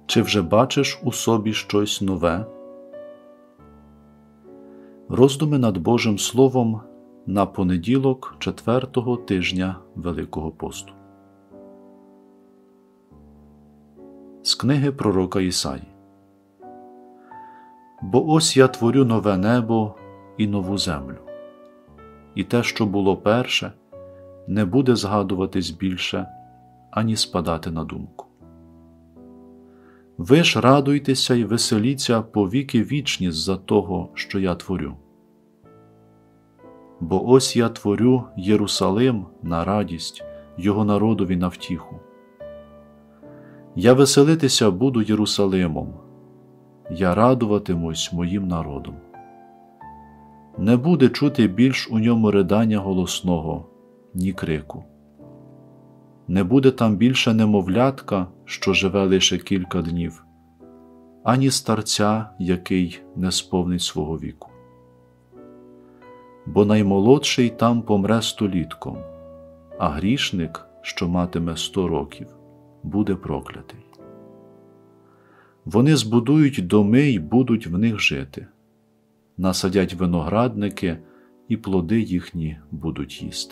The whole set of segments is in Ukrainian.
Чи вже бачиш у собі щось нове? Роздуми над Божим Словом на понеділок 4-го тижня Великого посту. З книги пророка Ісаї. «Бо ось я творю нове небо і нову землю, і те, що було перше, не буде згадуватись більше, ані спадати на думку. Ви ж радуйтеся й веселіться по віки вічні з-за того, що я творю. Бо ось я творю Єрусалим на радість, його народові на втіху. Я веселитися буду Єрусалимом, я радуватимусь моїм народом. Не буде чути більш у ньому ридання голосного, ні крику. Не буде там більше немовлятка, що живе лише кілька днів, ані старця, який не сповнить свого віку. Бо наймолодший там помре столітком, а грішник, що матиме 100 років, буде проклятий. Вони збудують доми й будуть в них жити, насадять виноградники, і плоди їхні будуть їсти».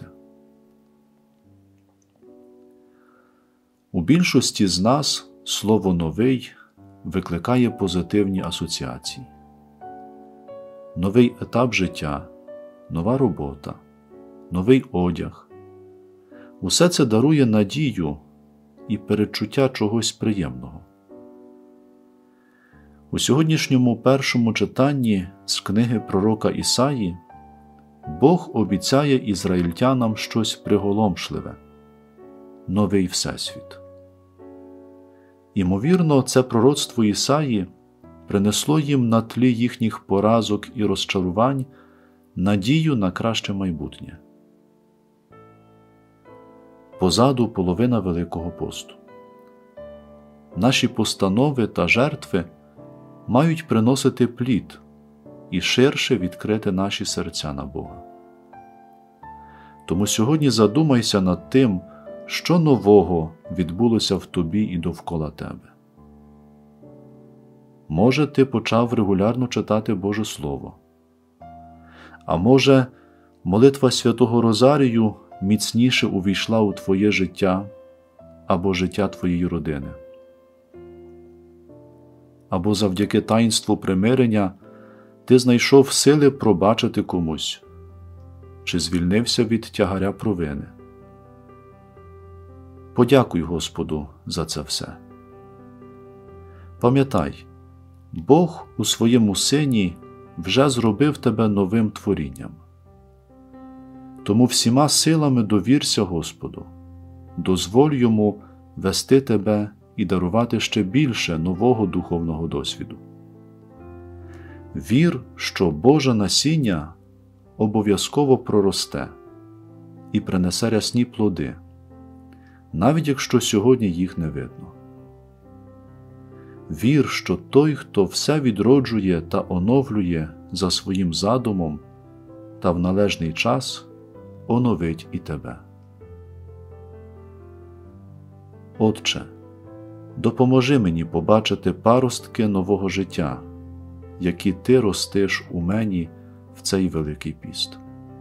У більшості з нас слово «новий» викликає позитивні асоціації. Новий етап життя, нова робота, новий одяг. Усе це дарує надію і передчуття чогось приємного. У сьогоднішньому першому читанні з книги пророка Ісаї Бог обіцяє ізраїльтянам щось приголомшливе – новий всесвіт. Імовірно, це пророцтво Ісаї принесло їм на тлі їхніх поразок і розчарувань надію на краще майбутнє. Позаду половина Великого посту. Наші постанови та жертви мають приносити плід і ширше відкрити наші серця на Бога. Тому сьогодні задумайся над тим, що нового відбулося в тобі і довкола тебе. Може, ти почав регулярно читати Боже Слово. А може, молитва Святого Розарію міцніше увійшла у твоє життя або життя твоєї родини. Або завдяки таїнству примирення ти знайшов сили пробачити комусь, чи звільнився від тягаря провини. Подякуй Господу за це все. Пам'ятай, Бог у своєму Сині вже зробив тебе новим творінням. Тому всіма силами довірся Господу, дозволь Йому вести тебе і дарувати ще більше нового духовного досвіду. Вір, що Боже насіння обов'язково проросте і принесе рясні плоди, навіть якщо сьогодні їх не видно. Вір, що той, хто все відроджує та оновлює за своїм задумом та в належний час, оновить і тебе. Отче, допоможи мені побачити паростки нового життя, які Ти ростиш у мені в цей Великий піст.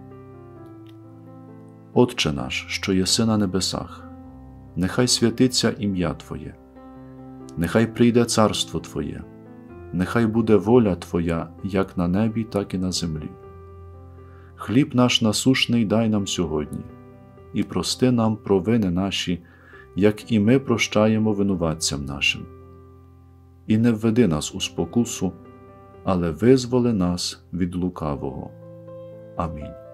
Отче наш, що єси на небесах, нехай святиться ім'я Твоє, нехай прийде царство Твоє, нехай буде воля Твоя як на небі, так і на землі. Хліб наш насушний дай нам сьогодні, і прости нам провини наші, як і ми прощаємо винуватцям нашим. І не введи нас у спокусу, але визволи нас від лукавого. Амінь.